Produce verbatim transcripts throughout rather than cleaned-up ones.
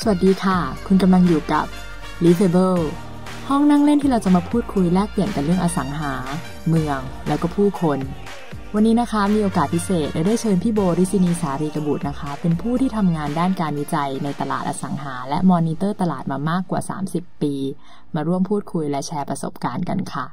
สวัสดีค่ะคุณกำลังอยู่กับ Livable ห้องนั่งเล่นที่เราจะมาพูดคุยแลกเปลี่ยนกันเรื่องอสังหาเมืองแล้วก็ผู้คนวันนี้นะคะมีโอกาสพิเศษและได้เชิญพี่โบริศินีสารีกบุตรนะคะเป็นผู้ที่ทำงานด้านการวิจัยในตลาดอสังหาและมอนิเตอร์ตลาดมามากกว่าสามสิบปีมาร่วมพูดคุยและแชร์ประสบการณ์กันค่ะ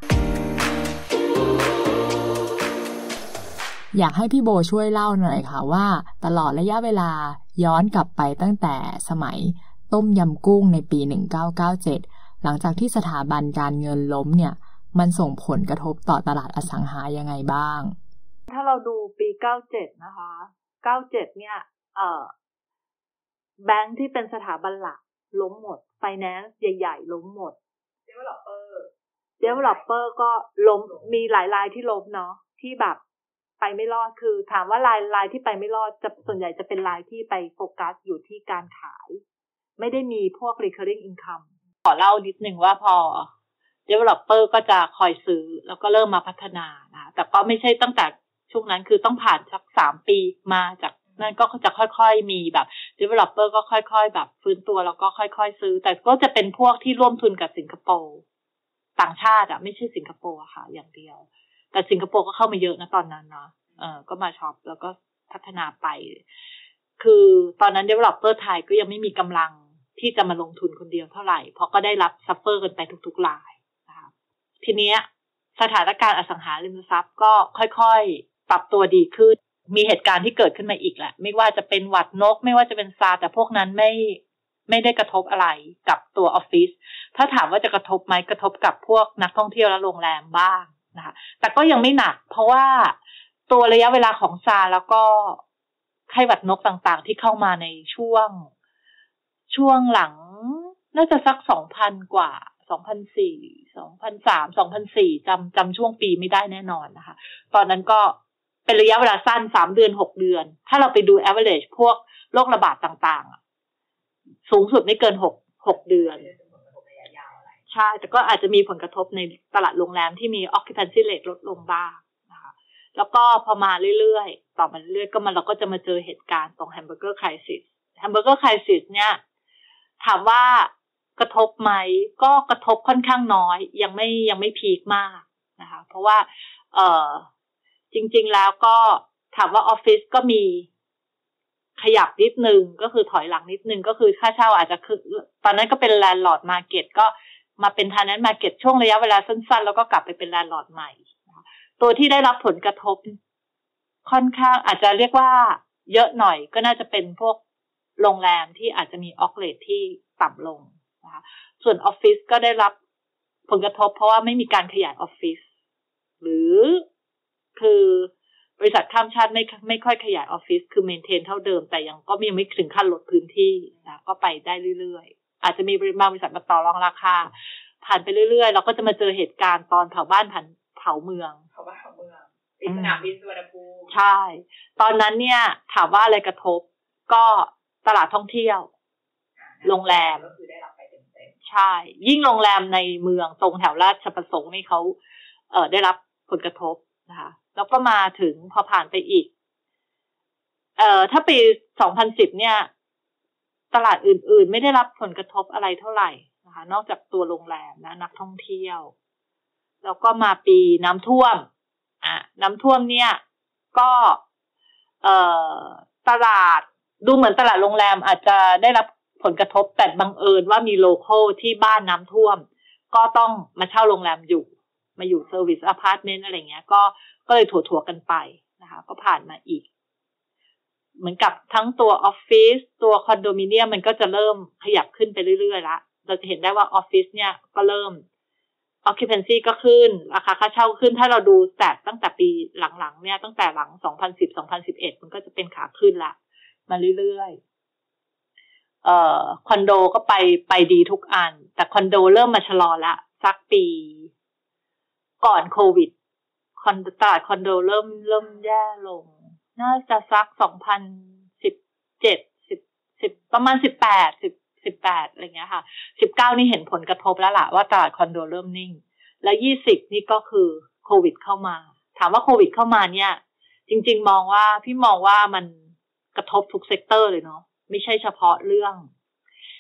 อยากให้พี่โบช่วยเล่าหน่อยค่ะว่าตลอดระยะเวลาย้อนกลับไปตั้งแต่สมัยต้มยำกุ้งในปีหนึ่งเก้าเก้าเจ็ดหลังจากที่สถาบันการเงินล้มเนี่ยมันส่งผลกระทบต่อตลาดอสังหายังไงบ้างถ้าเราดูปีเก้าเจ็ดนะคะเก้าเจ็ดเนี่ยเอ่อแบงค์ที่เป็นสถาบันหลักล้มหมดไฟแนนซ์ใหญ่ๆล้มหมด developer developer ก็ล้มมีหลายรายที่ล้มเนาะที่แบบไปไม่รอดคือถามว่ารายรายที่ไปไม่รอดจะส่วนใหญ่จะเป็นรายที่ไปโฟกัสอยู่ที่การขายไม่ได้มีพวก recurring income ขอเล่านิดนึงว่าพอ developer ก็จะคอยซื้อแล้วก็เริ่มมาพัฒนานะแต่ก็ไม่ใช่ตั้งแต่ช่วงนั้นคือต้องผ่านสักสามปีมาจากนั้นก็จะค่อยๆมีแบบ developer ก็ค่อยๆแบบฟื้นตัวแล้วก็ค่อยๆซื้อแต่ก็จะเป็นพวกที่ร่วมทุนกับสิงคโปร์ต่างชาติอ่ะไม่ใช่สิงคโปร์ค่ะอย่างเดียวแต่สิงคโปร์ก็เข้ามาเยอะนะตอนนั้นเนาะเออก็มาช็อปแล้วก็พัฒนาไปคือตอนนั้น developer ไทยก็ยังไม่มีกำลังที่จะมาลงทุนคนเดียวเท่าไหร่เพราะก็ได้รับซัฟเฟอร์กันไปทุกๆรายนะคะทีเนี้ยสถานการณ์อสังหาริมทรัพย์ก็ค่อยๆปรับตัวดีขึ้นมีเหตุการณ์ที่เกิดขึ้นมาอีกแหละไม่ว่าจะเป็นหวัดนกไม่ว่าจะเป็นซาร์แต่พวกนั้นไม่ไม่ได้กระทบอะไรกับตัวออฟฟิศถ้าถามว่าจะกระทบไหมกระทบกับพวกนักท่องเที่ยวและโรงแรมบ้างนะคะแต่ก็ยังไม่หนักเพราะว่าตัวระยะเวลาของซาร์แล้วก็ไข้หวัดนกต่างๆที่เข้ามาในช่วงช่วงหลังน่าจะสัก สองพัน กว่า สองพันสี่ สองพันสาม สองพันสี่ จำจำช่วงปีไม่ได้แน่นอนนะคะตอนนั้นก็เป็นระยะเวลาสั้นสามเดือนหกเดือนถ้าเราไปดู average พวกโรคระบาดต่างๆสูงสุดไม่เกินหก หกเดือนใช่แต่ก็อาจจะมีผลกระทบในตลาดโรงแรมที่มี occupancy rate ลดลงบ้างนะคะแล้วก็พอมาเรื่อยๆต่อมาเรื่อยๆก็มันเราก็จะมาเจอเหตุการณ์ตรง hamburger crisis hamburger crisis เนี่ยถามว่ากระทบไหมก็กระทบค่อนข้างน้อยยังไม่ยังไม่พีคมากนะคะเพราะว่าเอ่อจริงๆแล้วก็ถามว่าออฟฟิศก็มีขยับนิดนึงก็คือถอยหลังนิดนึงก็คือค่าเช่าอาจจะคือตอนนั้นก็เป็น landlord market ก็มาเป็น tenant market ช่วงระยะเวลาสั้นๆแล้วก็กลับไปเป็น landlord ใหม่ตัวที่ได้รับผลกระทบค่อนข้างอาจจะเรียกว่าเยอะหน่อยก็น่าจะเป็นพวกโรงแรมที่อาจจะมีออกเรทที่ต่ำลงนะคะส่วนออฟฟิศก็ได้รับผลกระทบเพราะว่าไม่มีการขยายออฟฟิศหรือคือบริษัทข้ามชาติไม่ไม่ค่อยขยายออฟฟิศคือเมนเทนเท่าเดิมแต่ยังก็ยังไม่ถึงขั้นลดพื้นที่นะก็ไปได้เรื่อยๆอาจจะมีบริษัทมาต่อรองราคาผ่านไปเรื่อยๆเราก็จะมาเจอเหตุการณ์ตอนเผาบ้านผันเผาเมืองเผาบ้านเผาเมืองติดสนามบินสุวรรณภูมิใช่ตอนนั้นเนี่ยถามว่าอะไรกระทบก็ตลาดท่องเที่ยวโรงแรมก็คือได้รับไปเต็มๆใช่ยิ่งโรงแรมในเมืองตรงแถวราชประสงค์นี่เขาเอ่อได้รับผลกระทบนะคะแล้วก็มาถึงพอผ่านไปอีกเอ่อถ้าปีสองพันสิบเนี่ยตลาดอื่นๆไม่ได้รับผลกระทบอะไรเท่าไหร่นะคะนอกจากตัวโรงแรมนะนักท่องเที่ยวแล้วก็มาปีน้ำท่วมอ่ะน้ำท่วมเนี่ยก็เอ่อตลาดดูเหมือนตลาดโรงแรมอาจจะได้รับผลกระทบแต่บังเอิญว่ามีโลคอลที่บ้านน้ำท่วมก็ต้องมาเช่าโรงแรมอยู่มาอยู่เซอร์วิสอพาร์ตเมนต์อะไรเงี้ยก็ก็เลยถั่วๆกันไปนะคะก็ผ่านมาอีกเหมือนกับทั้งตัวออฟฟิศตัวคอนโดมิเนียมมันก็จะเริ่มขยับขึ้นไปเรื่อยๆละเราจะเห็นได้ว่าออฟฟิศเนี่ยก็เริ่ม occupancy ก็ขึ้นราคาค่าเช่าขึ้นถ้าเราดูสแตทตั้งแต่ปีหลังๆเนี่ยตั้งแต่หลังสองพันสิบ สองพันสิบเอ็ดมันก็จะเป็นขาขึ้นละมาเรื่อยๆเอ่อคอนโดก็ไปไปดีทุกอันแต่คอนโดเริ่มมาชะลอละสักปีก่อนโควิดคอนตลาดคอนโดเริ่มเริ่มแย่ลงน่าจะสักสองพันสิบเจ็ด สิบ สิบประมาณสิบแปด สิบ สิบแปดอะไรเงี้ยค่ะสิบเก้านี่เห็นผลกระทบแล้วล่ะว่าตลาดคอนโดเริ่มนิ่งแล้วยี่สิบนี่ก็คือโควิดเข้ามาถามว่าโควิดเข้ามาเนี่ยจริงๆมองว่าพี่มองว่ามันกระทบทุกเซกเตอร์เลยเนาะไม่ใช่เฉพาะเรื่อง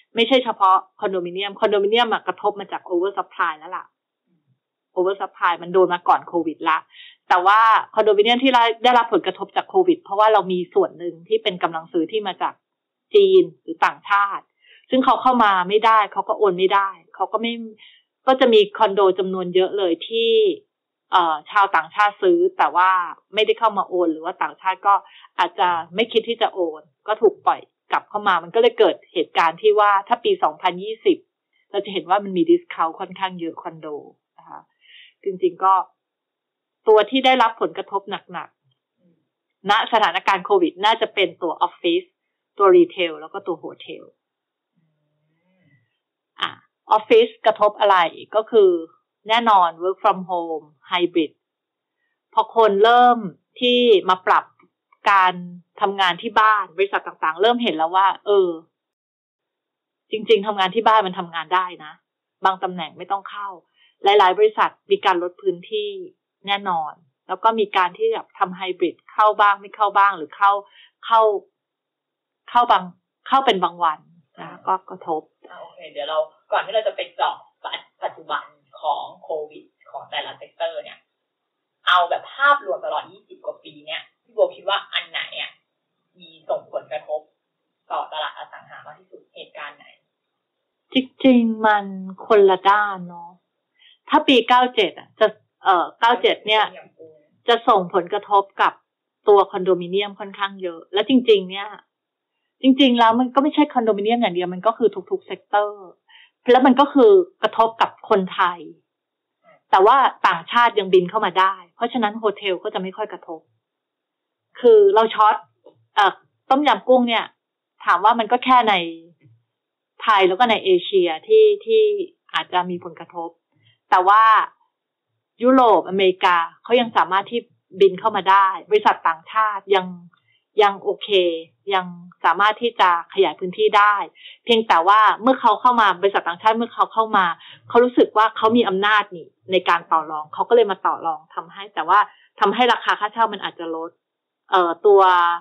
ไม่ใช่เฉพาะคอนโดมิเนียมคอนโดมิเนียมกระทบมาจากโอเวอร์ซัพพลายแล้วล่ะโอเวอร์ซัพพลายมันโดนมาก่อนโควิดละแต่ว่าคอนโดมิเนียมที่ได้รับผลกระทบจากโควิดเพราะว่าเรามีส่วนหนึ่งที่เป็นกำลังซื้อที่มาจากจีนหรือต่างชาติซึ่งเขาเข้ามาไม่ได้เขาก็โอนไม่ได้เขาก็ไม่ก็จะมีคอนโดจำนวนเยอะเลยที่เอ่อชาวต่างชาติซื้อแต่ว่าไม่ได้เข้ามาโอนหรือว่าต่างชาติก็อาจจะไม่คิดที่จะโอนก็ถูกปล่อยกลับเข้ามามันก็เลยเกิดเหตุการณ์ที่ว่าถ้าปีสองพันยี่สิบเราจะเห็นว่ามันมีดิสเคาท์ค่อนข้างเยอะคอนโดนะคะจริงๆก็ตัวที่ได้รับผลกระทบหนักๆณสถานการณ์โควิดน่าจะเป็นตัวออฟฟิศตัวรีเทลแล้วก็ตัวโฮเทลอ่ะออฟฟิศกระทบอะไรก็คือแน่นอน work from home hybrid พอคนเริ่มที่มาปรับการทำงานที่บ้านบริษัทต่างๆเริ่มเห็นแล้วว่าเออจริงๆทำงานที่บ้านมันทำงานได้นะบางตำแหน่งไม่ต้องเข้าหลายๆบริษัทมีการลดพื้นที่แน่นอนแล้วก็มีการที่แบบทำไฮบริดเข้าบ้างไม่เข้าบ้างหรือเข้าเข้าเข้าบางเข้าเป็นบางวันนะก็กระทบโอเคเดี๋ยวเราก่อนที่เราจะไปเจาะปัจจุบันของโควิดของแต่ละเซกเตอร์เนี่ยเอาแบบภาพรวมตลอดยี่สิบกว่าปีเนี่ยพี่โบคิดว่าอันไหนอ่ะมีส่งผลกระทบต่อตลาดอสังหามากที่สุดเหตุการณ์ไหนจริงๆมันคนละด้านเนาะถ้าปีเก้าเจ็ดอ่ะจะเอ่อเก้าเจ็ดเนี่ยจะส่งผลกระทบกับตัวคอนโดมิเนียมค่อนข้างเยอะและจริงๆเนี่ยจริงๆแล้วมันก็ไม่ใช่คอนโดมิเนียมอย่างเดียวมันก็คือทุกๆเซกเตอร์แล้วมันก็คือกระทบกับคนไทยแต่ว่าต่างชาติยังบินเข้ามาได้เพราะฉะนั้นโฮเทลก็จะไม่ค่อยกระทบคือเราช็อตเอ่อต้มยำกุ้งเนี่ยถามว่ามันก็แค่ในไทยแล้วก็ในเอเชียที่ที่อาจจะมีผลกระทบแต่ว่ายุโรปอเมริกาเขายังสามารถที่บินเข้ามาได้บริษัทต่างชาติยังยังโอเคยังสามารถที่จะขยายพื้นที่ได้เพียงแต่ว่าเมื่อเขาเข้ามาบริษัทต่างชาติเมื่อเขาเข้ามาเขารู้สึกว่าเขามีอำนาจนี่ในการต่อรองเขาก็เลยมาต่อรองทำให้แต่ว่าทำให้ราคาค่าเช่ามันอาจจะลดเอ่อตัว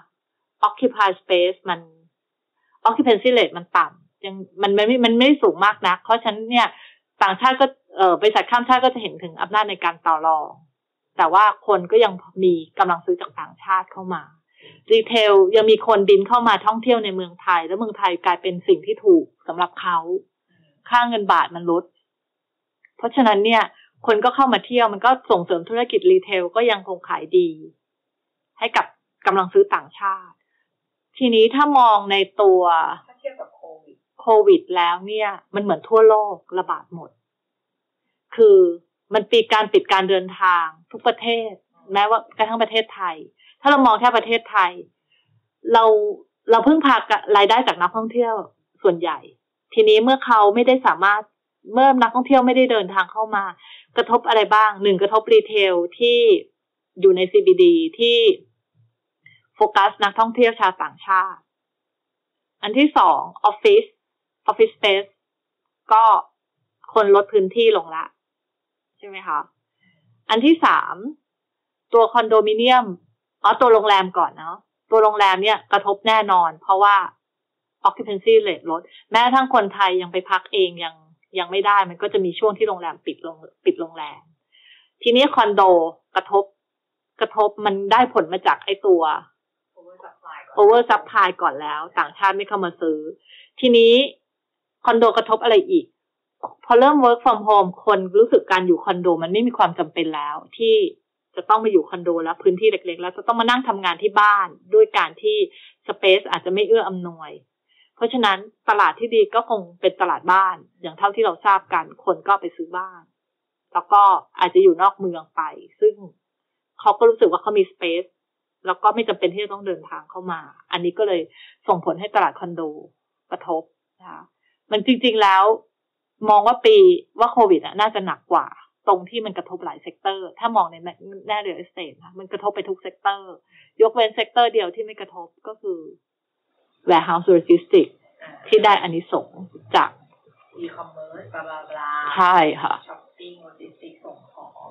occupy space มัน occupancy rate มันต่ำยังมันไม่มันไม่สูงมากนักเพราะฉะนั้นเนี่ยต่างชาติก็เอ่อบริษัทข้ามชาติก็จะเห็นถึงอำนาจในการต่อรองแต่ว่าคนก็ยังมีกำลังซื้อจากต่างชาติเข้ามารีเทลยังมีคนบินเข้ามาท่องเที่ยวในเมืองไทยแล้วเมืองไทยกลายเป็นสิ่งที่ถูกสำหรับเขาค่าเงินบาทมันลดเพราะฉะนั้นเนี่ยคนก็เข้ามาเที่ยวมันก็ส่งเสริมธุรกิจรีเทลก็ยังคงขายดีให้กับกำลังซื้อต่างชาติทีนี้ถ้ามองในตัวถ้าเทียบกับโควิดโควิดแล้วเนี่ยมันเหมือนทั่วโลกระบาดหมดคือมันปีการปิดการเดินทางทุกประเทศแม้ว่ากระทั่งประเทศไทยถ้าเรามองแค่ประเทศไทยเราเราพึ่งพารายได้จากนักท่องเที่ยวส่วนใหญ่ทีนี้เมื่อเขาไม่ได้สามารถเมื่อนักท่องเที่ยวไม่ได้เดินทางเข้ามากระทบอะไรบ้างหนึ่งกระทบรีเทลที่อยู่ใน ซี บี ดี ที่โฟกัสนักท่องเที่ยวชาวต่างชาติอันที่สองออฟฟิศออฟฟิศสเปซก็คนลดพื้นที่ลงละใช่ไหมคะอันที่สามตัวคอนโดมิเนียมอ๋อตัวโรงแรมก่อนเนาะตัวโรงแรมเนี่ยกระทบแน่นอนเพราะว่า occupancy rate ลดแม้ทั้งคนไทยยังไปพักเองยังยังไม่ได้มันก็จะมีช่วงที่โรงแรมปิดลงปิดโรงแรมทีนี้คอนโดกระทบกระทบมันได้ผลมาจากไอ้ตัว over supply over supply ก่อนแล้วต่างชาติไม่เข้ามาซื้อทีนี้คอนโดกระทบอะไรอีกพอเริ่ม work from home คนรู้สึกการอยู่คอนโดมันไม่มีความจำเป็นแล้วที่จะต้องมาอยู่คอนโดแล้วพื้นที่เล็กๆแล้วจะต้องมานั่งทำงานที่บ้านด้วยการที่สเปซอาจจะไม่เอื้ออำนวยเพราะฉะนั้นตลาดที่ดีก็คงเป็นตลาดบ้านอย่างเท่าที่เราทราบกันคนก็ไปซื้อบ้านแล้วก็อาจจะอยู่นอกเมืองไปซึ่งเขาก็รู้สึกว่าเขามีสเปซแล้วก็ไม่จำเป็นที่จะต้องเดินทางเข้ามาอันนี้ก็เลยส่งผลให้ตลาดคอนโดกระทบนะคะมันจริงๆแล้วมองว่าปีว่าโควิดอ่ะน่าจะหนักกว่าตรงที่มันกระทบหลายเซกเตอร์ถ้ามองในแง่เรียลเอสเตทนะมันกระทบไปทุกเซกเตอร์ยกเว้นเซกเตอร์เดียวที่ไม่กระทบก็คือ warehouse logistics ที่ได้อานิสงส์จาก e-commerce บลาบลาใช่ค่ะ shopping logistics ส่งของ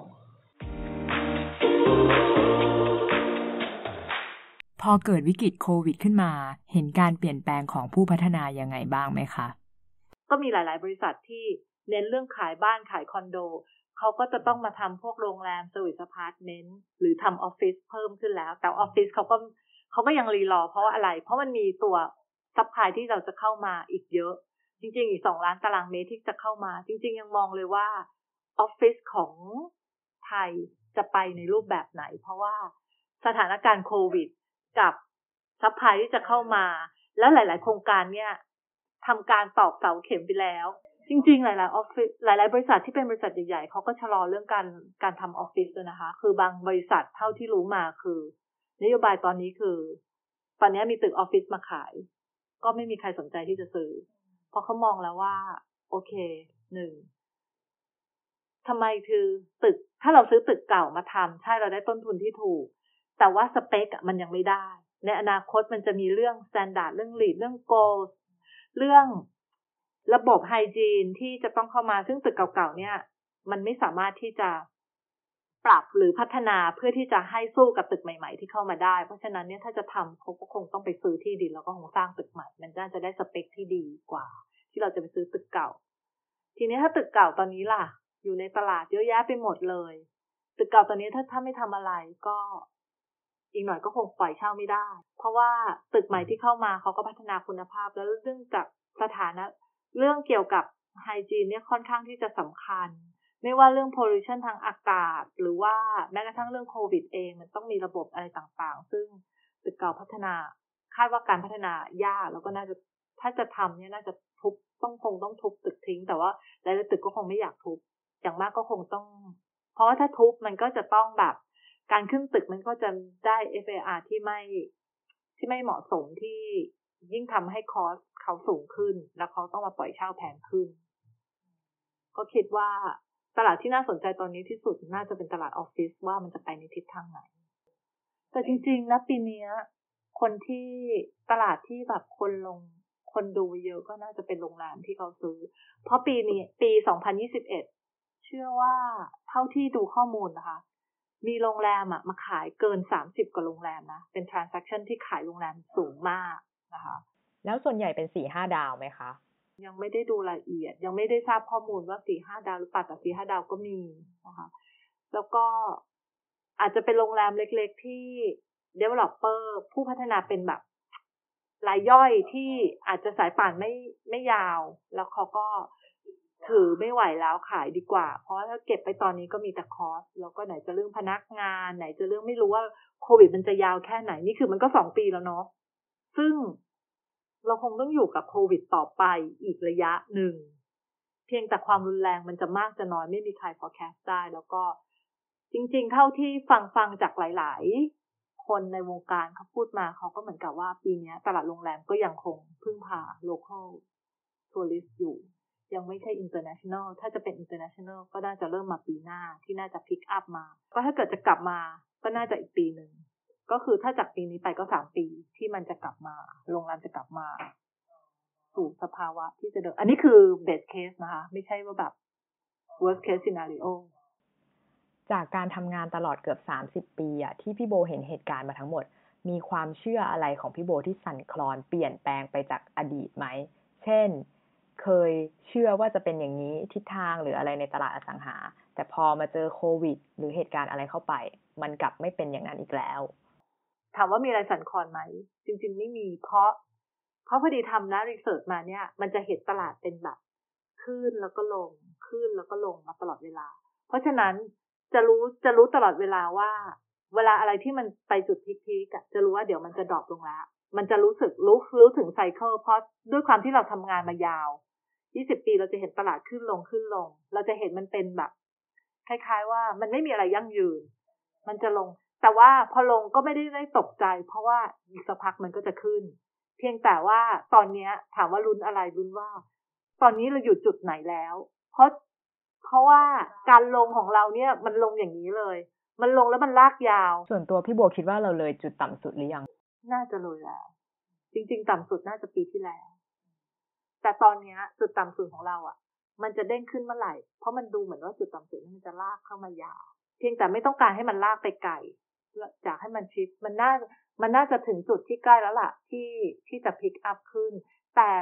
พอเกิดวิกฤตโควิดขึ้นมาเห็นการเปลี่ยนแปลงของผู้พัฒนายังไงบ้างไหมคะก็มีหลายๆบริษัทที่เน้นเรื่องขายบ้านขายคอนโดเขาก็จะต้องมาทำพวกโรงแรมเซอร์วิสอพาร์ตเมนต์หรือทำออฟฟิศเพิ่มขึ้นแล้วแต่ออฟฟิศเขาก็เขาก็ยังรีรอเพราะว่าอะไรเพราะมันมีตัวซัพพลายที่เราจะเข้ามาอีกเยอะจริงๆอีกสองล้านตารางเมตรที่จะเข้ามาจริงๆยังมองเลยว่าออฟฟิศของไทยจะไปในรูปแบบไหนเพราะว่าสถานการณ์โควิดกับซัพพลายที่จะเข้ามาแล้วหลายๆโครงการเนี่ยทำการตอกเสาเข็มไปแล้วจริงๆหลายๆออฟฟิศหลายๆบริษัทที่เป็นบริษัทใหญ่ๆเขาก็ชะลอเรื่องการการทำออฟฟิศด้วยนะคะคือบางบริษัทเท่าที่รู้มาคือนโยบายตอนนี้คือตอนนี้มีตึกออฟฟิศมาขายก็ไม่มีใครสนใจที่จะซื้อเพราะเขามองแล้วว่าโอเคหนึ่งทำไมคือตึกถ้าเราซื้อตึกเก่ามาทำใช่เราได้ต้นทุนที่ถูกแต่ว่าสเปคมันยังไม่ได้ในอนาคตมันจะมีเรื่อง standard เรื่อง lead เรื่อง goal เรื่องระบบไฮจีนที่จะต้องเข้ามาซึ่งตึกเก่าๆเนี่ยมันไม่สามารถที่จะปรับหรือพัฒนาเพื่อที่จะให้สู้กับตึกใหม่ๆที่เข้ามาได้เพราะฉะนั้นเนี่ยถ้าจะทำเขาก็คงต้องไปซื้อที่ดินแล้วก็คงสร้างตึกใหม่มันน่าจะได้สเปคที่ดีกว่าที่เราจะไปซื้อตึกเก่าทีนี้ถ้าตึกเก่าตอนนี้ล่ะอยู่ในตลาดเยอะแยะไปหมดเลยตึกเก่าตอนนี้ถ้าถ้าไม่ทำอะไรก็อีกหน่อยก็คงปล่อยเช่าไม่ได้เพราะว่าตึกใหม่ที่เข้ามาเขาก็พัฒนาคุณภาพแล้วเรื่องจากสถานะเรื่องเกี่ยวกับไฮจีนเนี่ยค่อนข้างที่จะสำคัญไม่ว่าเรื่อง pollution ทางอากาศหรือว่าแม้กระทั่งเรื่องโควิดเองมันต้องมีระบบอะไรต่างๆซึ่งตึกเก่าพัฒนาคาดว่าการพัฒนายากแล้วก็น่าจะถ้าจะทำเนี่ยน่าจะทุบต้องคงต้องทุบตึกทิ้งแต่ว่าหลายๆตึกก็คงไม่อยากทุบอย่างมากก็คงต้องเพราะว่าถ้าทุบมันก็จะต้องแบบการขึ้นตึกมันก็จะได้ เอฟ เอ อาร์ ที่ไม่ที่ไม่เหมาะสมที่ยิ่งทำให้คอสเขาสูงขึ้นแล้วเขาต้องมาปล่อยเช่าแพงขึ้นก็คิดว่าตลาดที่น่าสนใจตอนนี้ที่สุดน่าจะเป็นตลาดออฟฟิศว่ามันจะไปในทิศทางไหนแต่จริงๆนะปีนี้คนที่ตลาดที่แบบคนลงคนดูเยอะก็น่าจะเป็นโรงแรมที่เขาซื้อเพราะปีนี้ปีสองพันยี่สิบเอ็ดเชื่อว่าเท่าที่ดูข้อมูลนะคะมีโรงแรมอ่ะมาขายเกินสามสิบกว่าโรงแรมนะเป็น transaction ที่ขายโรงแรมสูงมากนะคะแล้วส่วนใหญ่เป็น สี่ห้า ดาวไหมคะยังไม่ได้ดูรายละเอียดยังไม่ได้ทราบข้อมูลว่า สี่ห้า ดาวหรือเปล่าแต่ สี่ห้า ดาวก็มีนะคะแล้วก็อาจจะเป็นโรงแรมเล็กๆที่ developer ผู้พัฒนาเป็นแบบรายย่อยที่อาจจะสายป่านไม่ไม่ยาวแล้วเขาก็ถือไม่ไหวแล้วขายดีกว่าเพราะถ้าเก็บไปตอนนี้ก็มีแต่คอสแล้วก็ไหนจะเรื่องพนักงานไหนจะเรื่องไม่รู้ว่าโควิดมันจะยาวแค่ไหนนี่คือมันก็สองปีแล้วเนาะซึ่งเราคงต้องอยู่กับโควิดต่อไปอีกระยะหนึ่งเพียงแต่ความรุนแรงมันจะมากจะน้อยไม่มีใคร forecast ได้แล้วก็จริงๆเท่าที่ฟังฟังจากหลายๆคนในวงการเขาพูดมาเขาก็เหมือนกับว่าปีนี้ตลาดโรงแรมก็ยังคงพึ่งพา local tourist อยู่ยังไม่ใช่ international ถ้าจะเป็น international ก็น่าจะเริ่มมาปีหน้าที่น่าจะ pick up มาก็ถ้าเกิดจะกลับมาก็น่าจะอีกปีหนึ่งก็คือถ้าจากปีนี้ไปก็สามปีที่มันจะกลับมาโรงแรมจะกลับมาสู่สภาวะที่จะเดิมอันนี้คือ best case นะคะไม่ใช่ว่าแบบ worst case scenario จากการทำงานตลอดเกือบสามสิบปีอะที่พี่โบเห็นเหตุการณ์มาทั้งหมดมีความเชื่ออะไรของพี่โบที่สั่นคลอนเปลี่ยนแปลงไปจากอดีตไหมเช่นเคยเชื่อว่าจะเป็นอย่างนี้ทิศทางหรืออะไรในตลาดอสังหาแต่พอมาเจอโควิดหรือเหตุการณ์อะไรเข้าไปมันกลับไม่เป็นอย่างนั้นอีกแล้วถามว่ามีอะไรสั่นคลอนไหมจริงๆไม่มีเพราะเพราะพอดีทำนะรีเสิร์ชมาเนี่ยมันจะเห็นตลาดเป็นแบบขึ้นแล้วก็ลงขึ้นแล้วก็ลงมาตลอดเวลาเพราะฉะนั้นจะรู้จะรู้ตลอดเวลาว่าเวลาอะไรที่มันไปจุดพีคๆอ่ะจะรู้ว่าเดี๋ยวมันจะดรอปลงแล้วมันจะรู้สึกรู้รู้ถึงไซเคิลเพราะด้วยความที่เราทำงานมายาวยี่สิบปีเราจะเห็นตลาดขึ้นลงขึ้นลงเราจะเห็นมันเป็นแบบคล้ายๆว่ามันไม่มีอะไรยั่งยืนมันจะลงแต่ว่าพอลงก็ไม่ได้ได้ตกใจเพราะว่าอีกสักพักมันก็จะขึ้นเพียงแต่ว่าตอนนี้ถามว่าลุ้นอะไรลุ้นว่าตอนนี้เราอยู่จุดไหนแล้วเพราะเพราะว่าการลงของเราเนี่ยมันลงอย่างนี้เลยมันลงแล้วมันลากยาวส่วนตัวพี่โบคิดว่าเราเลยจุดต่ำสุดหรือยังน่าจะเลยแล้วจริงๆต่ำสุดน่าจะปีที่แล้วแต่ตอนนี้จุดต่ำสุดของเราอ่ะมันจะเด้งขึ้นเมื่อไหร่เพราะมันดูเหมือนว่าจุดต่ำสุดมันจะลากเข้ามายาวเพียงแต่ไม่ต้องการให้มันลากไปไกลอยากให้มันชิปมันน่ามันน่าจะถึงจุดที่ใกล้แล้วล่ะที่ที่จะพิกอัพขึ้นแต่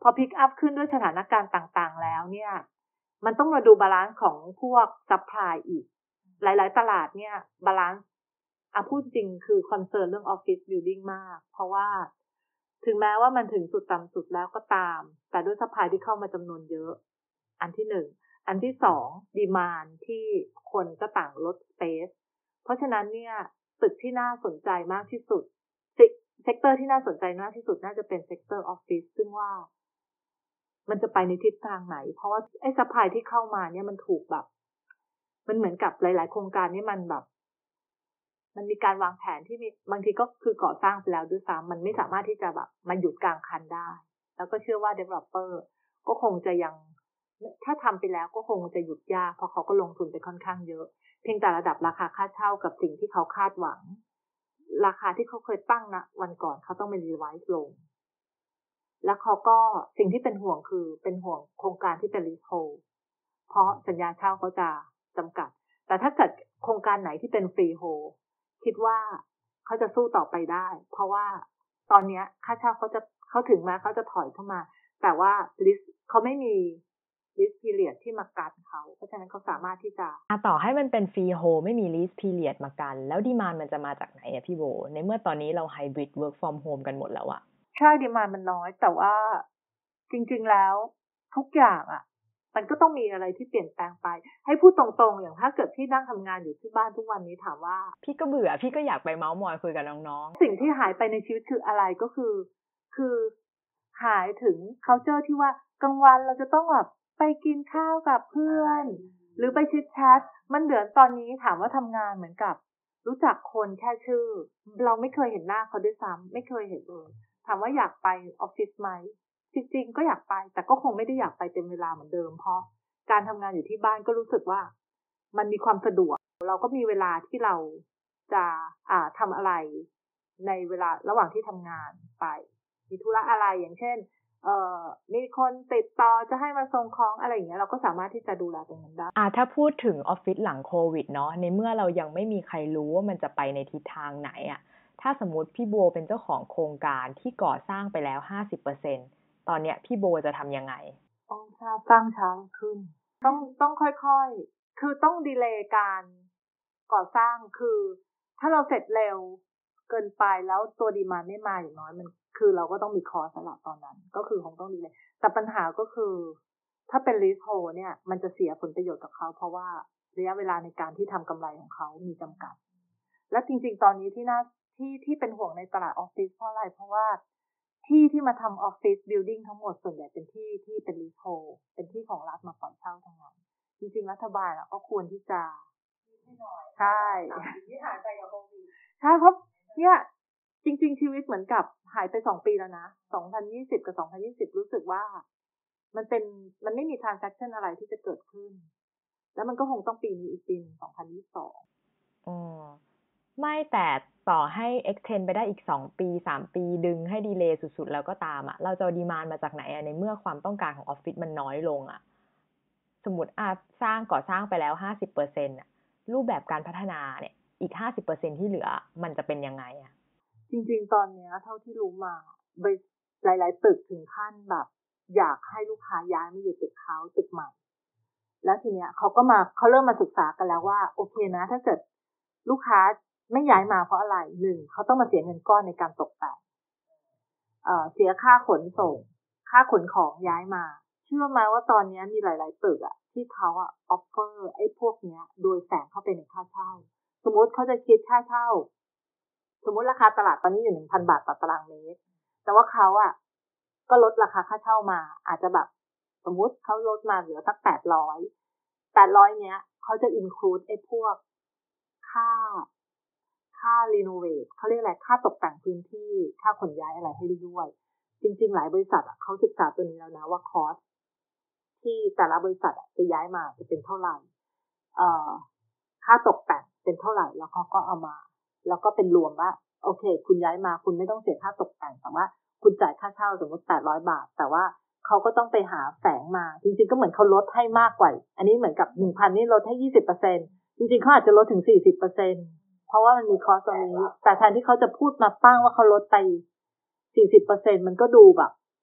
พอพิกอัพขึ้นด้วยสถานการณ์ต่างๆแล้วเนี่ยมันต้องมาดูบาลานซ์ของพวกซัพพลายอีกหลายๆตลาดเนี่ยบาลานซ์อ่ะพูดจริงคือคอนเซิร์นเรื่องออฟฟิศบิลดิ้งมากเพราะว่าถึงแม้ว่ามันถึงจุดต่ำสุดแล้วก็ตามแต่ด้วยซัพพลายที่เข้ามาจำนวนเยอะอันที่หนึ่งอันที่สองดีมานด์ที่คนก็ต่างลดสเปซเพราะฉะนั้นเนี่ยตึกที่น่าสนใจมากที่สุดเซกเตอร์ที่น่าสนใจมากที่สุดน่าจะเป็นเซกเตอร์ออฟฟิศซึ่งว่ามันจะไปในทิศทางไหนเพราะว่าไอ้ซัพพลายที่เข้ามาเนี่ยมันถูกแบบมันเหมือนกับหลายๆโครงการนี่มันแบบมันมีการวางแผนที่มีบางทีก็คือก่อสร้างไปแล้วด้วยซ้ำมันไม่สามารถที่จะแบบมาหยุดกลางคันได้แล้วก็เชื่อว่า developer ก็คงจะยังถ้าทำไปแล้วก็คงจะหยุดยากเพราะเขาก็ลงทุนไปค่อนข้างเยอะเพียงแต่ระดับราคาค่าเช่ากับสิ่งที่เขาคาดหวังราคาที่เขาเคยตั้งนะวันก่อนเขาต้องไปรีไวซ์ลงแล้วเขาก็สิ่งที่เป็นห่วงคือเป็นห่วงโครงการที่เป็น leasehold เพราะสัญญาเช่าเขาจะจำกัดแต่ถ้าเกิดโครงการไหนที่เป็น freehold คิดว่าเขาจะสู้ต่อไปได้เพราะว่าตอนนี้ค่าเช่าเขาจะเขาถึงมาเขาจะถอยเข้ามาแต่ว่า lease เขาไม่มีlease period ที่มากันเขาเพราะฉะนั้นเขาสามารถที่จะต่อให้มันเป็น freehold ไม่มี lease period มากันแล้วดีมานด์มันจะมาจากไหนอะพี่โบในเมื่อตอนนี้เรา hybrid work from home กันหมดแล้วอะใช่ดีมานด์มันน้อยแต่ว่าจริงๆแล้วทุกอย่างอะมันก็ต้องมีอะไรที่เปลี่ยนแปลงไปให้พูดตรงๆอย่างถ้าเกิดพี่นั่งทำงานอยู่ที่บ้านทุกวันนี้ถามว่าพี่ก็เบื่อพี่ก็อยากไปเม้ามอยคุยกับน้องๆสิ่งที่หายไปในชีวิตคืออะไรก็คือคือหายถึง culture ที่ว่ากลางวันเราจะต้องแบบไปกินข้าวกับเพื่อนหรือไปชิดแชทมันเหลือตอนนี้ถามว่าทำงานเหมือนกับรู้จักคนแค่ชื่อเราไม่เคยเห็นหน้าเขาด้วยซ้ำไม่เคยเห็นเลยถามว่าอยากไปออฟฟิศไหมจริงๆก็อยากไปแต่ก็คงไม่ได้อยากไปเต็มเวลาเหมือนเดิมเพราะการทำงานอยู่ที่บ้านก็รู้สึกว่ามันมีความสะดวกเราก็มีเวลาที่เราจะอ่าทำอะไรในเวลาระหว่างที่ทำงานไปมีธุระอะไรอย่างเช่นเอ่อมีคนติดต่อจะให้มาส่งของอะไรอย่างเงี้ยเราก็สามารถที่จะดูแลตรงนั้นได้อ่าถ้าพูดถึงออฟฟิศหลังโควิดเนาะในเมื่อเรายังไม่มีใครรู้ว่ามันจะไปในทิศทางไหนอ่ะถ้าสมมุติพี่โบเป็นเจ้าของโครงการที่ก่อสร้างไปแล้ว ห้าสิบเปอร์เซ็นต์ ตอนเนี้ยพี่โบจะทำยังไงต้องสร้างช้าขึ้นต้องต้องค่อยๆคือต้องดีเลย์การก่อสร้างคือถ้าเราเสร็จเร็วเกินไปแล้วตัวดีมานด์ไม่มาอย่างน้อยมันคือเราก็ต้องมีคอสสลับตอนนั้นก็คือคงต้องดีเลยแต่ปัญหาก็คือถ้าเป็น leasehold เนี่ยมันจะเสียผลประโยชน์กับเขาเพราะว่าระยะเวลาในการที่ทำกำไรของเขามีจำกัดและจริงๆตอนนี้ที่น่าที่ที่เป็นห่วงในตลาดออฟฟิศเพราะอะไรเพราะว่าที่ที่มาทำออฟฟิศบิลดิ้งทั้งหมดส่วนใหญ่เป็นที่ที่เป็น leasehold เป็นที่ของรัฐมาปล่อยเช่าทั้งนั้นจริงๆรัฐบาลก็ควรที่จะใช่ที่หายไปกับโควิดใช่เพราะเนี่ยจริงๆชีวิตเหมือนกับหายไปสองปีแล้วนะสองพันยี่สิบกับสองพันยี่สิบรู้สึกว่ามันเป็นมันไม่มี transaction อะไรที่จะเกิดขึ้นแล้วมันก็คงต้องปีนี้อีกปีสองพันยี่สิบสองอ๋อไม่แต่ต่อให้ extend ไปได้อีกสองปีสามปีดึงให้ดีเลย์สุดๆแล้วก็ตามอ่ะเราจะดีมานด์มาจากไหนอ่ะในเมื่อความต้องการของออฟฟิศมันน้อยลงอ่ะสมมุติอ่ะสร้างก่อสร้างไปแล้ว ห้าสิบเปอร์เซ็นต์ อ่ะรูปแบบการพัฒนาเนี่ยอีก ห้าสิบเปอร์เซ็นต์ ที่เหลือมันจะเป็นยังไงอ่ะจริงๆตอนนี้เท่าที่รู้มาหลายๆตึกถึงขั้นแบบอยากให้ลูกค้าย้ายมาอยู่ตึกเขาตึกใหม่แล้วทีเนี้ยเขาก็มาเขาเริ่มมาศึกษากันแล้วว่าโอเคนะถ้าเกิดลูกค้าไม่ย้ายมาเพราะอะไรหนึ่งเขาต้องมาเสียเงินก้อนในการตกแต่งเอ่อเสียค่าขนส่งค่าขนของย้ายมาเชื่อไหมว่าตอนนี้มีหลายๆตึกอะที่เขาอะออฟเฟอร์ไอ้พวกเนี้ยโดยแฝงเข้าไปในค่าเช่าสมมติเขาจะคิดค่าเช่าสมมติราคาตลาดตอนนี้อยู่ หนึ่งพัน บาทต่อตารางเมตรแต่ว่าเขาอ่ะก็ลดราคาค่าเช่ามาอาจจะแบบสมมุติเขาลดมาเหลือสักแปดร้อย แปดร้อยเนี้ยเขาจะ include ไอ้พวกค่าค่า renovate เขาเรียกอะไรค่าตกแต่งพื้นที่ค่าขนย้ายอะไรให้ด้วยจริงๆหลายบริษัทอ่ะเขาศึกษาตัวนี้แล้วนะว่าคอสที่แต่ละบริษัทจะย้ายมาจะเป็นเท่าไหร่เอ่อค่าตกแต่งเป็นเท่าไหร่แล้วเขาก็เอามาแล้วก็เป็นรวมว่าโอเคคุณย้ายมาคุณไม่ต้องเสียค่าตกแต่งแต่ว่าคุณจ่ายค่าเช่าสมมติแปดร้อยบาทแต่ว่าเขาก็ต้องไปหาแฝงมาจริงๆก็เหมือนเขาลดให้มากกว่าอันนี้เหมือนกับ หนึ่งพัน นี่ลดให้ ยี่สิบเปอร์เซ็นต์ จริงๆเขาอาจจะลดถึง สี่สิบเปอร์เซ็นต์ เพราะว่ามันมีคอสตรงนี้แต่แทนที่เขาจะพูดมาปั้งว่าเขาลดไป สี่สิบเปอร์เซ็นต์ มันก็ดูแบบ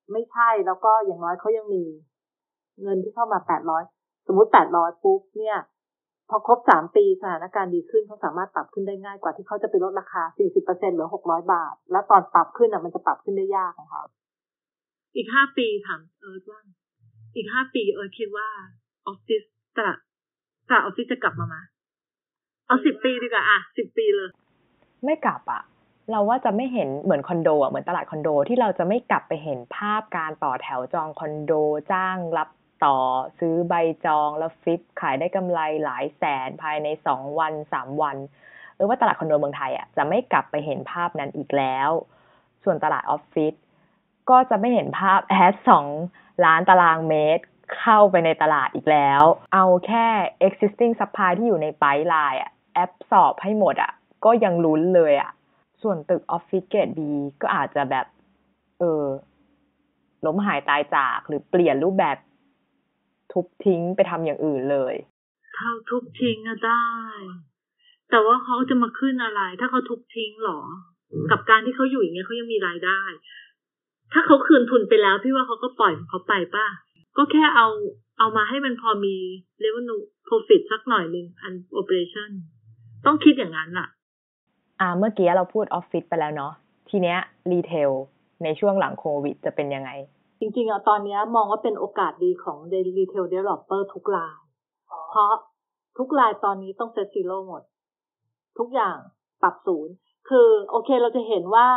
ไม่ใช่แล้วก็อย่างน้อยเขายังมีเงินที่เข้ามาแปดร้อยสมมุติแปดร้อยปุ๊บเนี่ยพอครบสามปีสถานการณ์ดีขึ้นเขาสามารถปรับขึ้นได้ง่ายกว่าที่เขาจะไปลดราคา สี่สิบเปอร์เซ็นต์ เหลือหกร้อยบาทแล้วตอนปรับขึ้นน่ะมันจะปรับขึ้นได้ยากนะคะอีกห้าปีถามเอิร์ธว่าอีกห้าปีเอิร์ธคิดว่าออฟฟิศตลาดตลาดออฟฟิศจะกลับมาไหมเอาสิบปีดีกว่าอ่ะสิบปีเลยไม่กลับอ่ะเราว่าจะไม่เห็นเหมือนคอนโดอ่ะเหมือนตลาดคอนโดที่เราจะไม่กลับไปเห็นภาพการต่อแถวจองคอนโดจ้างรับต่อซื้อใบจองแล้วฟลิปขายได้กำไรหลายแสนภายในสองวันสามวันหรือว่าตลาดคอนโดเมืองไทยอ่ะจะไม่กลับไปเห็นภาพนั้นอีกแล้วส่วนตลาดออฟฟิศก็จะไม่เห็นภาพแอดสองล้านตารางเมตรเข้าไปในตลาดอีกแล้วเอาแค่ existing supply ที่อยู่ในไพป์ไลน์อ่ะแอบสอบให้หมดอ่ะก็ยังลุ้นเลยอ่ะส่วนตึกออฟฟิศเกรด B ก็อาจจะแบบเออล้มหายตายจากหรือเปลี่ยนรูปแบบทุบทิ้งไปทำอย่างอื่นเลยเขาทุบทิ้งก็ได้แต่ว่าเขาจะมาขึ้นอะไรถ้าเขาทุบทิ้งหรอกับการที่เขาอยู่อย่างเงี้ยเขายังมีรายได้ถ้าเขาคืนทุนไปแล้วพี่ว่าเขาก็ปล่อยเขาไปป่ะก็แค่เอาเอามาให้มันพอมี revenue profit สักหน่อยนึงอัน operation ต้องคิดอย่างนั้นล่ะอ่าเมื่อกี้เราพูดออฟฟิศไปแล้วเนาะทีเนี้ยรีเทลในช่วงหลังโควิดจะเป็นยังไงจริงๆอ่ะตอนนี้มองว่าเป็นโอกาสดีของ Retail Developer ทุกรายเพราะทุกรายตอนนี้ต้องเซตซีโร่หมดทุกอย่างปรับศูนย์คือโอเคเราจะเห็นว่า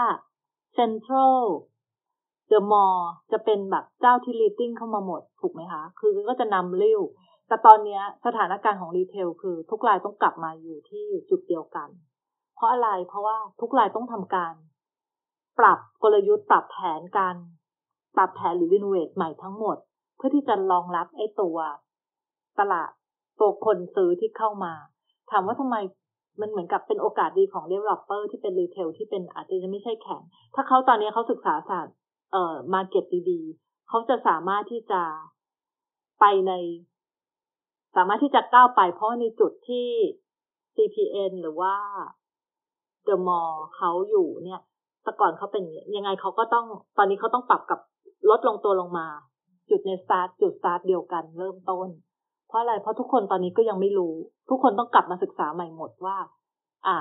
Central The Mall จะเป็นแบบเจ้าที่ leading เข้ามาหมดถูกไหมคะคือก็จะนำเลี้ยวแต่ตอนนี้สถานการณ์ของรีเทลคือทุกรายต้องกลับมาอยู่ที่จุดเดียวกันเพราะอะไรเพราะว่าทุกรายต้องทำการปรับกลยุทธ์ปรับแผนการปรับแผนหรือรีโนเวทใหม่ทั้งหมดเพื่อที่จะรองรับไอ้ตัวตลาดตัวคนซื้อที่เข้ามาถามว่าทำไมมันเหมือนกับเป็นโอกาสดีของ developer ที่เป็นรีเทลที่เป็นอาจจะไม่ใช่แข็งถ้าเขาตอนนี้เขาศึกษาศาสตร์เอ่อ market ดีๆเขาจะสามารถที่จะไปในสามารถที่จะก้าวไปเพราะในจุดที่ ซี พี เอ็น หรือว่า The Mall เขาอยู่เนี่ยแต่ก่อนเขาเป็นยังไงเขาก็ต้องตอนนี้เขาต้องปรับกับลดลงตัวลงมาจุดในสตาร์ทจุดสตาร์ทเดียวกันเริ่มต้นเพราะอะไรเพราะทุกคนตอนนี้ก็ยังไม่รู้ทุกคนต้องกลับมาศึกษาใหม่หมดว่าอ่า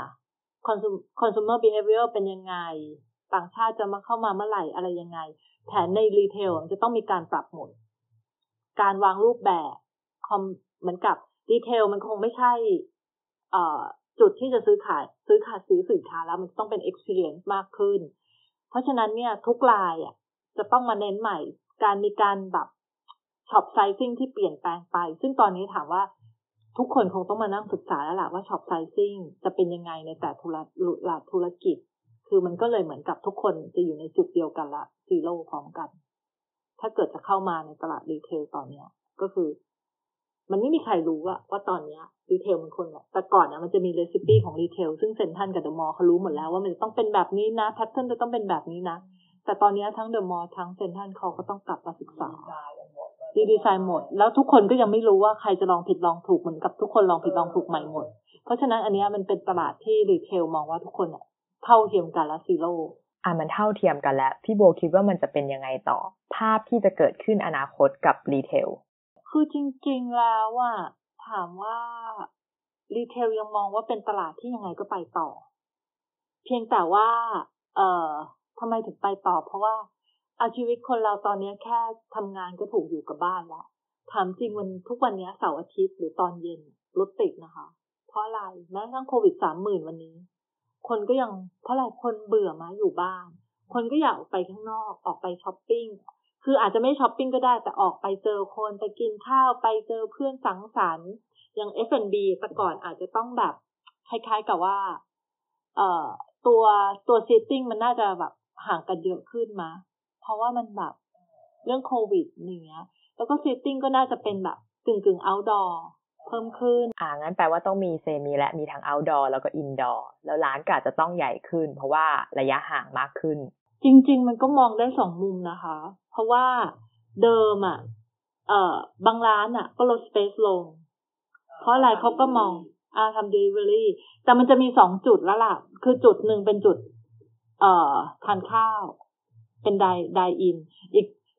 consumer behavior เป็นยังไงต่างชาติจะมาเข้ามาเมื่อไหร่อะไรยังไงแผนในรีเทลจะต้องมีการปรับหมดการวางรูปแบบเหมือนกับรีเทลมันคงไม่ใช่เอ่อจุดที่จะซื้อขายซื้อขายซื้อสินค้าแล้วมันต้องเป็น experience มากขึ้นเพราะฉะนั้นเนี่ยทุกรายอ่ะจะต้องมาเน้นใหม่การมีการแบบช็อปไซซิ่งที่เปลี่ยนแปลงไปซึ่งตอนนี้ถามว่าทุกคนคงต้องมานั่งศึกษาแล้วล่ะว่าช็อปไซซิ่งจะเป็นยังไงในแต่ธุรกิจธุรกิจคือมันก็เลยเหมือนกับทุกคนจะอยู่ในจุดเดียวกันละซีโร่พร้อมกันถ้าเกิดจะเข้ามาในตลาดรีเทลตอนนี้ก็คือมันไม่มีใครรู้อะว่าตอนนี้รีเทลมันคนแบบแต่ก่อนนะมันจะมีเรซิปี้ของรีเทลซึ่งเซ็นทรัลกับเดอะมอลล์เขารู้หมดแล้วว่ามันจะต้องเป็นแบบนี้นะแพทเทิร์นจะต้องเป็นแบบนี้นะแต่ตอนนี้ทั้งเดอะมอลล์ทั้งเซ็นทรัลเขาก็ต้องกลับมาศึกษาดีดีไซน์หมดแล้วทุกคนก็ยังไม่รู้ว่าใครจะลองผิดลองถูกเหมือนกับทุกคนลองผิดลองถูกใหม่หมดเพราะฉะนั้นอันนี้มันเป็นตลาดที่รีเทลมองว่าทุกคนอะเท่าเทียมกันและซีโร่อ่ะมันเท่าเทียมกันแล้วพี่โบคิดว่ามันจะเป็นยังไงต่อภาพที่จะเกิดขึ้นอนาคตกับรีเทลคือจริงๆแล้วอ่ะถามว่ารีเทลยังมองว่าเป็นตลาดที่ยังไงก็ไปต่อเพียงแต่ว่าเอ่อทำไมถึงไปต่อเพราะว่าเอาชีวิตคนเราตอนนี้แค่ทำงานก็ถูกอยู่กับบ้านแล้วถามจริงวันทุกวันนี้เสาร์อาทิตย์หรือตอนเย็นรถติดนะคะเพราะอะไรแม้กระทั่งโควิด สามหมื่น วันนี้คนก็ยังเพราะอะไรคนเบื่อมาอยู่บ้านคนก็อยากออกไปข้างนอกออกไปช้อปปิ้งคืออาจจะไม่ช้อปปิ้งก็ได้แต่ออกไปเจอคนไปกินข้าวไปเจอเพื่อนสังสรรค์อย่าง เอฟ แอนด์ บี แต่ก่อนอาจจะต้องแบบคล้ายๆกับว่าเอ่อตัวตัวซีตติ้งมันน่าจะแบบห่างกันเยอะขึ้นมาเพราะว่ามันแบบเรื่องโควิดอย่างเงี้ยแล้วก็ซีตติ้งก็น่าจะเป็นแบบกึ่งๆ outdoor เพิ่มขึ้นอ่างั้นแปลว่าต้องมีเซมิและมีทั้ง outdoor แล้วก็ indoor แล้วร้านก็อาจจะต้องใหญ่ขึ้นเพราะว่าระยะห่างมากขึ้นจริงๆมันก็มองได้สองมุมนะคะเพราะว่าเดิมอ่ะเอ่อบางร้านอ่ะก็ลด space ลงเพราะอะไรเขาก็มองอ่าทำ delivery แต่มันจะมีสองจุดแล้วล่ะคือจุดหนึ่งเป็นจุดเอ่อทานข้าวเป็นไดไดอินอีก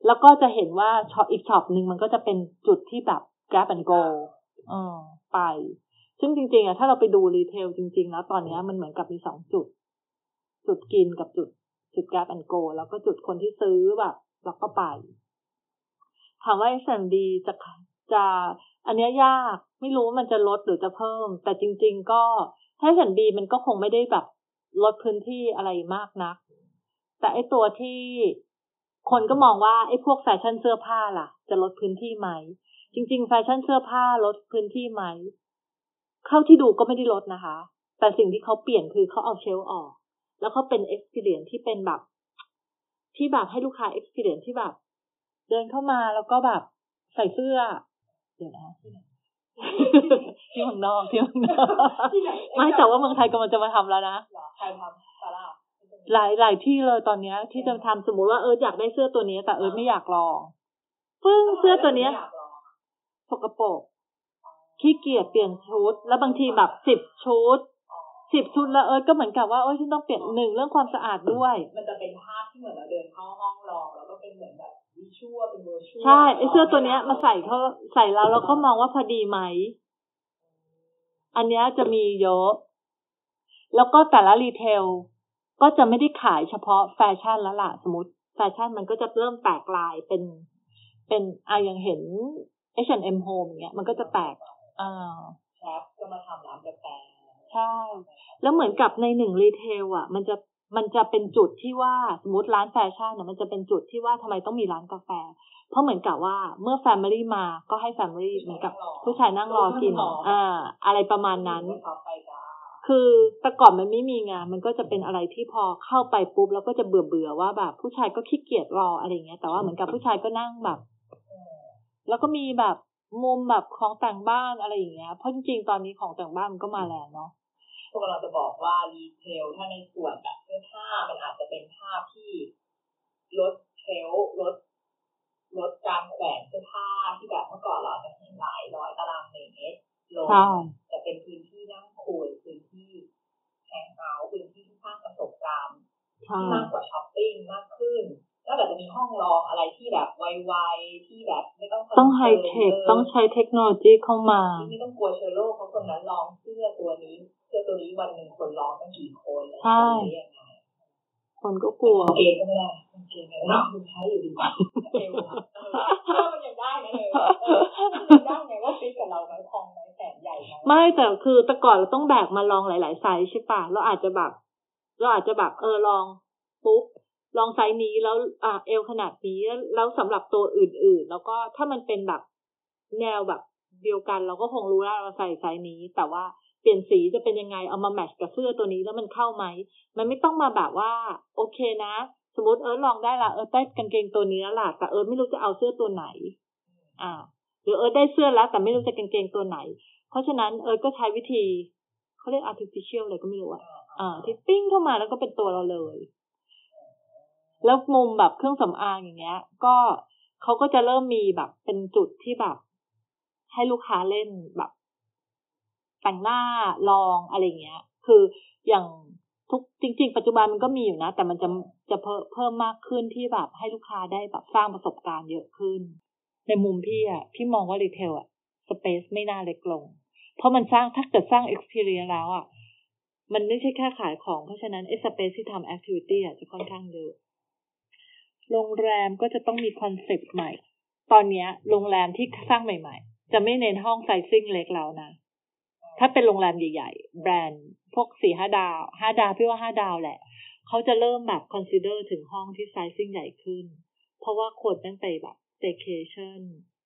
แล้วก็จะเห็นว่าช็อปอีกช็อปนึงมันก็จะเป็นจุดที่แบบ grab and go เออไปซึ่งจริงๆอ่ะถ้าเราไปดูรีเทลจริงๆแล้วตอนนี้มันเหมือนกับมีสองจุดจุดกินกับจุดจุด grab and go แล้วก็จุดคนที่ซื้อแบบแล้วก็ไปถามว่า เอส แอนด์ พี จะจะอันนี้ยากไม่รู้ว่ามันจะลดหรือจะเพิ่มแต่จริงๆก็ถ้า เอส แอนด์ พี มันก็คงไม่ได้แบบลดพื้นที่อะไรมากนักแต่ไอ้ตัวที่คนก็มองว่าไอ้พวกแฟชั่นเสื้อผ้าล่ะจะลดพื้นที่ไหมจริงๆแฟชั่นเสื้อผ้าลดพื้นที่ไหมเข้าที่ดูก็ไม่ได้ลดนะคะแต่สิ่งที่เขาเปลี่ยนคือเขาเอาเชลฟ์ออกแล้วเขาเป็น experience ที่เป็นแบบที่แบบให้ลูกค้า experience ที่แบบเดินเข้ามาแล้วก็แบบใส่เสื้อเดี๋ยวนะที่เมืองนอกที่เมืองนอกไม่แต่ว่าเมืองไทยกำลังจะมาทำแล้วนะใครทำซาร่าหลายหลายที่เลยตอนนี้ที่จะทำสมมุติว่าเอออยากได้เสื้อตัวนี้แต่เออไม่อยากลองปึ้งเสื้อตัวนี้สกปรกขี้เกียจเปลี่ยนชุดแล้วบางทีแบบสิบชุดสิบชุดแล้วเออก็เหมือนกับว่าโอ๊ยฉันต้องเปลี่ยนหนึ่งเรื่องความสะอาดด้วยมันจะเป็นภาพที่เหมือนเราเดินเข้าห้องลองแล้วก็เป็นเหมือนแบบวิชวลเป็นเวอร์ชวลใช่ไอ้เสื้อตัวเนี้ยมาใส่เขาใส่แล้วเราก็มองว่าพอดีไหมอันเนี้ยจะมีเยอะแล้วก็แต่ละรีเทลก็จะไม่ได้ขายเฉพาะแฟชั่นแล้วล่ะสมมติแฟชั่นมันก็จะเริ่มแตกลายเป็นเป็นอ่ะอย่างเห็น เอช แอนด์ เอ็ม Home อย่างเงี้ยมันก็จะแตกอ่าครับก็มาทำร้านกาแฟใช่แล้วเหมือนกับในหนึ่งรีเทลอ่ะมันจะมันจะเป็นจุดที่ว่าสมมติร้านแฟชั่นน่ะมันจะเป็นจุดที่ว่าทำไมต้องมีร้านกาแฟเพราะเหมือนกับว่าเมื่อแฟมิลี่มาก็ให้แฟมิลี่เหมือนกับผู้ชายนั่งรอกินอ่าอะไรประมาณนั้นคือแต่ก่อนมันไม่มีไงมันก็จะเป็นอะไรที่พอเข้าไปปุ๊บแล้วก็จะเบื่อเบื่อว่าแบบผู้ชายก็ขี้เกียจรออะไรเงี้ยแต่ว่าเหมือนกับผู้ชายก็นั่งแบบแล้วก็มีแบบมุมแบบของแต่งบ้านอะไรอย่างเงี้ยเพราะจริงๆตอนนี้ของแต่งบ้านมันก็มาแรงเนาะพวกเราจะบอกว่ารีเทลถ้าในส่วนแบบเสื้อผ้ามันอาจจะเป็นภาพที่ลดเชลลดลดการแขวนเสื้อผ้าที่แบบเมื่อก่อนเราจะเห็นหลายร้อยตารางเมตรลงจะเป็นพื้นที่นั่งคุยพื้นที่แฮงเอาท์พื้นที่ที่สร้างประสบการณ์ที่มากกว่าช้อปปิ้งมากขึ้นแล้วแบบจะมีห้องรองอะไรที่แบบไวๆที่แบบไม่ต้องต้องไฮเทคต้องใช้เทคโนโลยีเข้ามาไม่ต้องกลัวเชื้อโรคเพราะคนนั้นลองเสื้อตัวนี้เสื้อตัวนี้วันหนึ่งคนลองตั้งกี่คนอะไรอย่างเงี้ยคนก็กลัวเองก็ไม่ได้เองไม่ได้คุณใช้อยู่ดีกว่าเอวอะเออมันยังได้นะเลยมันได้ไงว่าฟิตกับเราไหมทองไหมแสนใหญ่ไหมไม่แต่คือแต่ก่อนเราต้องแบกมาลองหลายๆไซส์ใช่ป่ะเราอาจจะแบบเราอาจจะแบบเออลองปุ๊บลองไซส์นี้แล้วอ่าเอวขนาดนี้แล้วสำหรับตัวอื่นๆแล้วก็ถ้ามันเป็นแบบแนวแบบเดียวกันเราก็คงรู้แล้วเราใส่ไซส์นี้แต่ว่าเปลี่ยนสีจะเป็นยังไงเอามาแมทช์กับเสื้อตัวนี้แล้วมันเข้าไหมมันไม่ต้องมาแบบว่าโอเคนะสมมติเออลองได้ละเออได้กางเกงตัวนี้แล้วล่ะแต่เออไม่รู้จะเอาเสื้อตัวไหนอ่าหรือเออได้เสื้อแล้วแต่ไม่รู้จะกางเกงตัวไหนเพราะฉะนั้นเออก็ใช้วิธีเขาเรียก artificial อะไรก็ไม่รู้อ่ะอ่าที่ปิ้งเข้ามาแล้วก็เป็นตัวเราเลยแล้วมุมแบบเครื่องสำอางอย่างเงี้ยก็เขาก็จะเริ่มมีแบบเป็นจุดที่แบบให้ลูกค้าเล่นแบบแต่งหน้าลองอะไรเงี้ยคืออย่างทุกจริงๆปัจจุบันมันก็มีอยู่นะแต่มันจะจะเพิ่มเพิ่มมากขึ้นที่แบบให้ลูกค้าได้แบบสร้างประสบการณ์เยอะขึ้นในมุมพี่อ่ะพี่มองว่ารีเทลอ่ะสเปซไม่น่าเล็กลงเพราะมันสร้างถ้าเกิดสร้าง experience แล้วอ่ะมันไม่ใช่แค่ขายของเพราะฉะนั้นไอ้สเปซที่ทำ activity อ่ะจะค่อนข้างเยอะโรงแรมก็จะต้องมีคอนเซ็ปต์ใหม่ตอนนี้โรงแรมที่สร้างใหม่ๆจะไม่เน้นห้องไซซิ่งเล็กแล้วนะถ้าเป็นโรงแรมใหญ่ๆแบรนด์พวก สี่ห้า ดาวห้าดาวพี่ว่าห้าดาวแหละเขาจะเริ่มแบบ consider ถึงห้องที่ไซซิ่งใหญ่ขึ้นเพราะว่าคนตั้งแต่แบบ staycation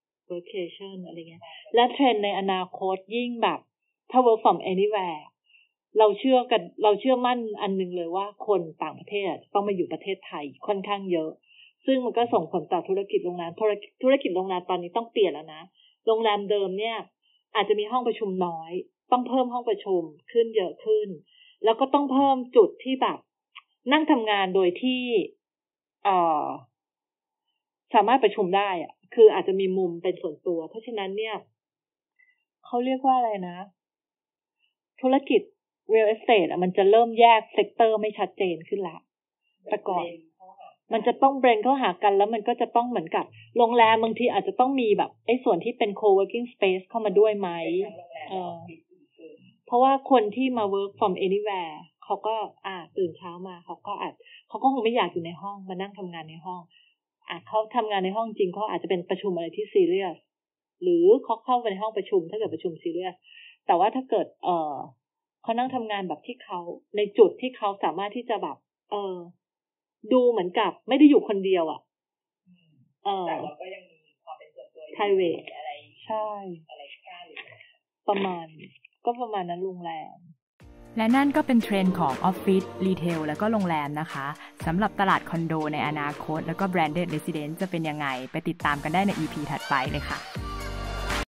vacation อะไรเงี้ยและเทรนด์ในอนาคตยิ่งแบบถ้า work from anywhere เราเชื่อกันเราเชื่อมั่นอันนึงเลยว่าคนต่างประเทศต้องมาอยู่ประเทศไทยค่อนข้างเยอะซึ่งมันก็ส่งผลต่อธุรกิจโรงแรมธุรกิจโรงแรมตอนนี้ต้องเปลี่ยนแล้วนะโรงแรมเดิมเนี่ยอาจจะมีห้องประชุมน้อยต้องเพิ่มห้องประชุมขึ้นเยอะขึ้นแล้วก็ต้องเพิ่มจุดที่แบบนั่งทำงานโดยที่เอ่อสามารถประชุมได้อ่ะคืออาจจะมีมุมเป็นส่วนตัวเพราะฉะนั้นเนี่ยเขาเรียกว่าอะไรนะธุรกิจ real estate อ่ะมันจะเริ่มแยกเซกเตอร์ไม่ชัดเจนขึ้นละแต่ก่อนมันจะต้องเบรนเข้าหากันแล้วมันก็จะต้องเหมือนกับโรงแรมบางทีอาจจะต้องมีแบบไอ้ส่วนที่เป็น co-working space เข้ามาด้วยไหมเออเพราะว่าคนที่มา work from anywhere เขาก็อ่าตื่นเช้ามาเขาก็อาจเขาก็คงไม่อยากอยู่ในห้องมานั่งทำงานในห้องอ่ะเขาทำงานในห้องจริงเขาอาจจะเป็นประชุมอะไรที่ซีเรียสหรือเขาเข้าไปในห้องประชุมถ้าเกิดประชุมซีเรียสแต่ว่าถ้าเกิดเออเขานั่งทำงานแบบที่เขาในจุดที่เขาสามารถที่จะแบบเออดูเหมือนกับไม่ได้อยู่คนเดียวอ่ะเออแต่ว่าก็ยังมีความเป็นส่วนตัว private อะไรใช่อะไรกล้าเลยประมาณก็ประมาณนั้นโรงแรมและนั่นก็เป็นเทรนด์ของออฟฟิศรีเทลแล้วก็โรงแรมนะคะสำหรับตลาดคอนโดในอนาคตแล้วก็ branded residence จะเป็นยังไงไปติดตามกันได้ใน อี พี ถัดไปเลยค่ะ